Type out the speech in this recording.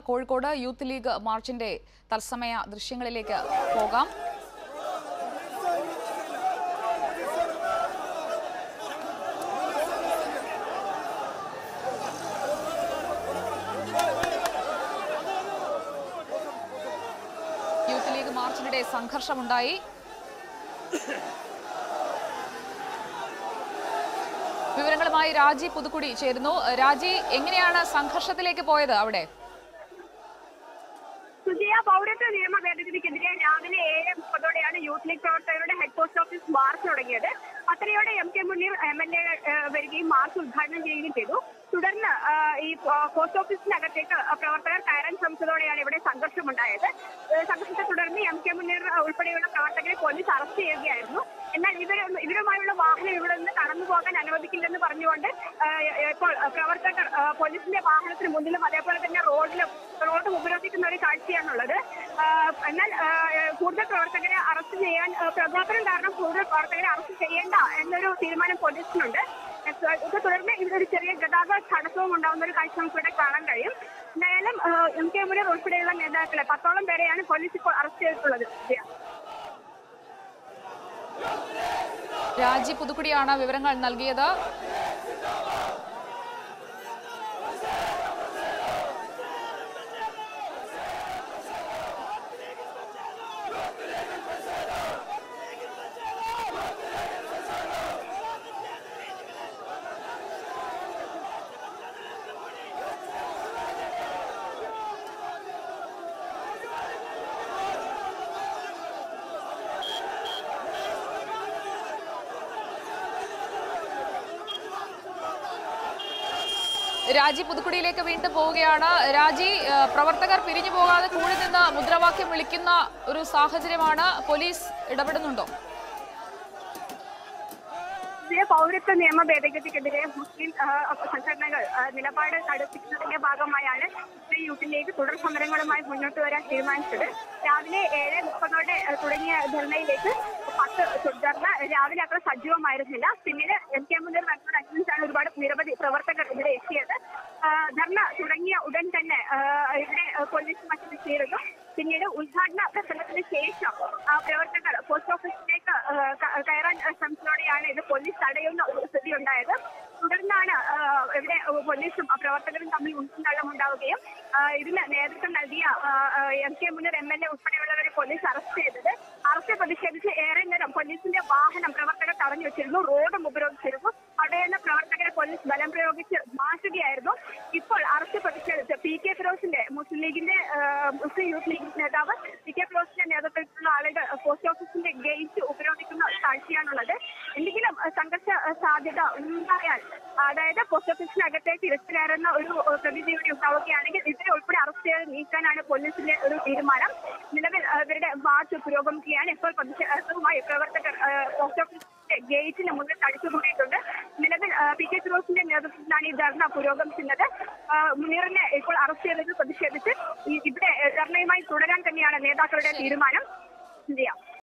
Kozhikode youth league മാർച്ചിന്റെ തത്സമയ ദൃശ്യങ്ങളിലേക്ക് പോകാം. യൂത്ത് ലീഗ് മാർച്ചിനിടെ സംഘർഷമുണ്ടായി. വിവരങ്ങളുമായി രാജി പുതുക്കുടി ചേരുന്നു. രാജി, എങ്ങനെയാണ് സംഘർഷത്തിലേക്ക് പോയത് അവിടെ? പൗരത്വ നിയമ ഭേദഗതിക്കെതിരെ രാവിലെ 7:30 യൂത്ത് ലീഗ് പ്രവർത്തകരുടെ ഹെഡ് പോസ്റ്റ് ഓഫീസ് മാർച്ച് തുടങ്ങിയത്. അത്രയോടെ MK മുനീർ MLA വരികയും മാർച്ച് ഉദ്ഘാടനം ചെയ്യുകയും ചെയ്തു. തുടർന്ന് ഈ പോസ്റ്റ് ഓഫീസിനകത്തേക്ക് പ്രവർത്തകർ കയറാൻ ശ്രമിച്ചതോടെയാണ് ഇവിടെ സംഘർഷമുണ്ടായത്. സംഘർഷത്തെ തുടർന്ന് MK മുനീർ ഉൾപ്പെടെയുള്ള പ്രവർത്തകരെ പോലീസ് അറസ്റ്റ് ചെയ്യുകയായിരുന്നു. എന്നാൽ ഇവരുമായുള്ള വാഹനം ഇവിടെ നിന്ന് കടന്നു പോകാൻ അനുവദിക്കില്ലെന്ന് പറഞ്ഞുകൊണ്ട് ഇപ്പോൾ പ്രവർത്തകർ പോലീസിന്റെ വാഹനത്തിന് മുന്നിലും അതേപോലെ തന്നെ റോഡ് ഉപരോധിക്കുന്ന ഒരു കാഴ്ചയാണുള്ളത്. എന്നാൽ കൂടുതൽ പ്രവർത്തകരെ അറസ്റ്റ് ചെയ്യാൻ പ്രകോപനം കാരണം കൂടുതൽ പ്രവർത്തകരെ അറസ്റ്റ് ചെയ്യേണ്ട എന്നൊരു തീരുമാനം പോലീസിനുണ്ട്. ഇത് തുടർന്ന് ഇതൊരു ചെറിയ ഗതാഗത തടസ്സവും ഉണ്ടാകുന്ന ഒരു കാഴ്ച നമുക്ക് ഇവിടെ കാണാൻ കഴിയും. എന്തായാലും MK മുനീർ ഉൾപ്പെടെയുള്ള നേതാക്കളെ 10ഓളം പേരെയാണ് പോലീസ് ഇപ്പോൾ അറസ്റ്റ് ചെയ്തിട്ടുള്ളത്. രാജി പുതുക്കുടിയാണ് വിവരങ്ങൾ നൽകിയത്. രാജി പുതുക്കുടിയിലേക്ക് വീണ്ടും പോവുകയാണ്. രാജി, പ്രവർത്തകർ പിരിഞ്ഞു പോകാതെ കൂടി നിന്ന് മുദ്രാവാക്യം വിളിക്കുന്ന ഒരു സാഹചര്യമാണ്. പോലീസ് ഇടപെടുന്നുണ്ടോ? പൗരത്വ നിയമ ഭേദഗതിക്കെതിരെ മുസ്ലിം സംഘടനകൾ നിലപാട് കടുപ്പിക്കുന്നതിന്റെ ഭാഗമായാണ് യൂത്ത് ലീഗ് തുടർ സമരങ്ങളുമായി മുന്നോട്ട് വരാൻ തീരുമാനിച്ചത്. രാവിലെ 7:30 തുടങ്ങിയ ധർണയിലേക്ക് 10 ധർണ രാവിലെ അത്ര സജീവമായിരുന്നില്ല. പിന്നീട് MK മുനീർ അനുസരിച്ചാണ് നിരവധി പ്രവർത്തകർ ഇവിടെ എത്തിയത്. ധർണ തുടങ്ങിയ ഉടൻ തന്നെ ഇവിടെ പോലീസ് മറ്റെത്തിയിരുന്നു. പിന്നീട് ഉദ്ഘാടന പ്രസംഗത്തിന് ശേഷം പ്രവർത്തകർ പോസ്റ്റ് ഓഫീസിലേക്ക് കയറാൻ ശ്രമിച്ചതോടെയാണ് ഇത് പോലീസ് തടയുന്ന ഒരു സ്ഥിതി ഉണ്ടായത്. തുടർന്നാണ് ഇവിടെ പോലീസും പ്രവർത്തകരും തമ്മിൽ ഉണ്ടാവുകയും ഇതിന് നേതൃത്വം നൽകിയ MK മുനീർ MLA ഉൾപ്പെടെയുള്ളവരെ പോലീസ് അറസ്റ്റ് ചെയ്തത്. അറസ്റ്റ് പ്രതിഷേധിച്ച് ഏറെ നേരം പോലീസിന്റെ വാഹനം പ്രവർത്തകർ തടഞ്ഞു വെച്ചിരുന്നു, റോഡും ഉപരോധിച്ചിരുന്നു. അവിടെയുള്ള പ്രവർത്തകരെ പോലീസ് ബലം പ്രയോഗിച്ച് മാറ്റുകയായിരുന്നു. ഇപ്പോൾ അറസ്റ്റ് പ്രതിഷേധിച്ച് PK ഫിറോസിന്റെ മുസ്ലിം യൂത്ത് ലീഗ് നേതാവ് PK ഫിറോസിന്റെ നേതൃത്വത്തിലുള്ള ആളുകൾ പോസ്റ്റ് ഓഫീസിന്റെ ഗേറ്റ് ഉപരോധിക്കുന്ന കാഴ്ചയാണുള്ളത്. എന്തെങ്കിലും സംഘർഷ സാധ്യത ഉണ്ടായാൽ, അതായത് പോസ്റ്റ് ഓഫീസിനകത്തേക്ക് ഇരച്ചു കയറുന്ന ഒരു പ്രതിനിധിയുടെ ഉണ്ടാവുകയാണെങ്കിൽ ഇവരെ ഉൾപ്പെടെ അറസ്റ്റ് ചെയ്ത് നീക്കാനാണ് പോലീസിന്റെ ഒരു തീരുമാനം. നിലവിൽ ഇവരുടെ മാർച്ച് പുരോഗമിക്കുകയാണ്. ഇപ്പോൾ പ്രതിഷേധവുമായി പ്രവർത്തകർ പോസ്റ്റ് ഓഫീസിന്റെ ഗേറ്റിന് മുന്നിൽ തടിച്ചുകൂടിയിട്ടുണ്ട്. നിലവിൽ PK ഫിറോസിന്റെ നേതൃത്വത്തിലാണ് ഈ ധർണ പുരോഗമിക്കുന്നത്. മുനീറിനെ ഇപ്പോൾ അറസ്റ്റ് ചെയ്തതിൽ പ്രതിഷേധിച്ച് ഇവിടെ ധർണയുമായി തുടരാൻ തന്നെയാണ് നേതാക്കളുടെ തീരുമാനം.